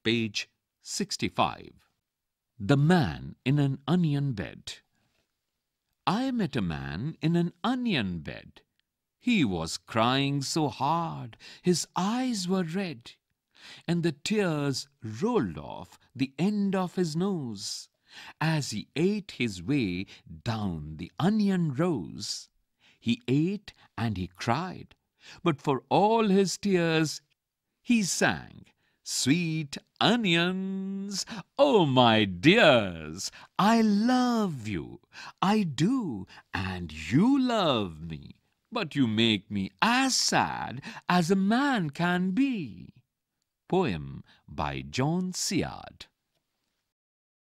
Page 65. The Man in an Onion Bed. I met a man in an onion bed. He was crying so hard, his eyes were red, and the tears rolled off the end of his nose as he ate his way down the onion rows. He ate and he cried, but for all his tears he sang, "Sweet onions, oh my dears, I love you, I do, and you love me, but you make me as sad as a man can be." Poem by John Seard.